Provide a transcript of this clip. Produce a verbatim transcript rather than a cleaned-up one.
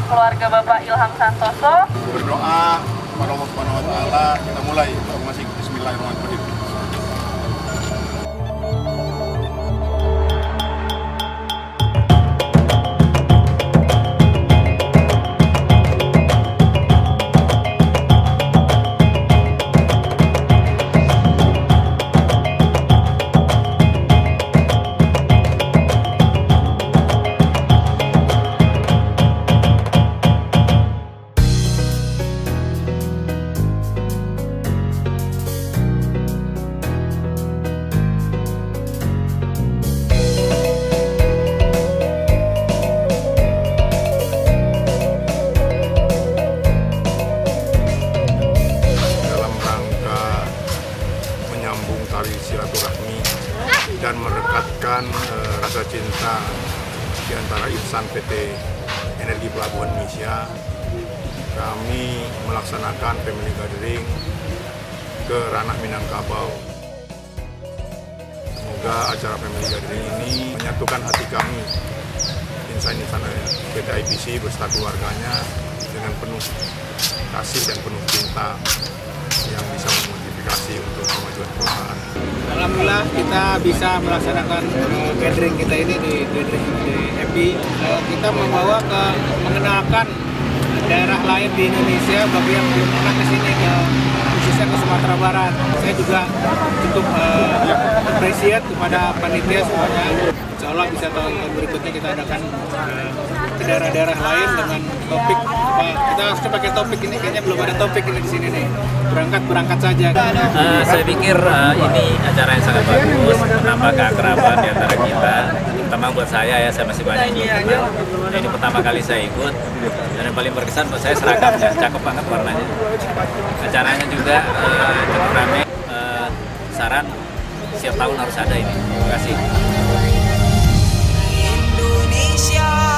keluarga Bapak Ilham Santoso. Berdoa kepada Allah Subhanahu wa taala, kita mulai masih bismillahirrahmanirrahim. Tali silaturahmi dan merekatkan uh, rasa cinta di antara insan P T Energi Pelabuhan Indonesia, kami melaksanakan family gathering ke Ranah Minangkabau. Semoga acara family gathering ini menyatukan hati kami, insan-insan P T I P C beserta keluarganya dengan penuh kasih dan penuh cinta yang bisa memotivasi untuk kemajuan perusahaan. Alhamdulillah kita bisa melaksanakan uh, gathering kita ini di gathering di M B. Uh, kita membawa ke mengenalkan daerah lain di Indonesia bagi yang belum pernah ke sini, ke khususnya ke Sumatera Barat. Saya juga cukup uh, appreciate kepada panitia semuanya. Insya Allah bisa tahun berikutnya kita adakan uh, ke daerah-daerah lain dengan topik. Uh, kita harus pakai topik ini, kayaknya belum ada topik ini di sini nih. Berangkat berangkat saja. Uh, saya pikir uh, ini acara yang sangat bagus, menambah keakraban di antara kita. Pertama buat saya ya, saya masih banyak belum kenal. Nah, ini pertama kali saya ikut, dan yang paling berkesan buat saya seragamnya, cakep banget warnanya. Acaranya juga uh, cukup ramai. Uh, saran setiap tahun harus ada ini. Terima kasih. Indonesia.